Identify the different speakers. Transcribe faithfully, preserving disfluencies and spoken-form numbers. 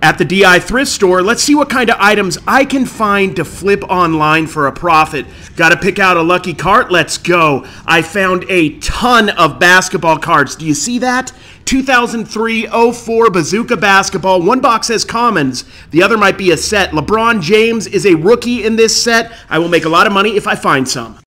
Speaker 1: At the D I Thrift store, let's see what kind of items I can find to flip online for a profit. Got to pick out a lucky cart? Let's go. I found a ton of basketball cards. Do you see that? two thousand three oh four Bazooka basketball. One box has commons. The other might be a set. LeBron James is a rookie in this set. I will make a lot of money if I find some.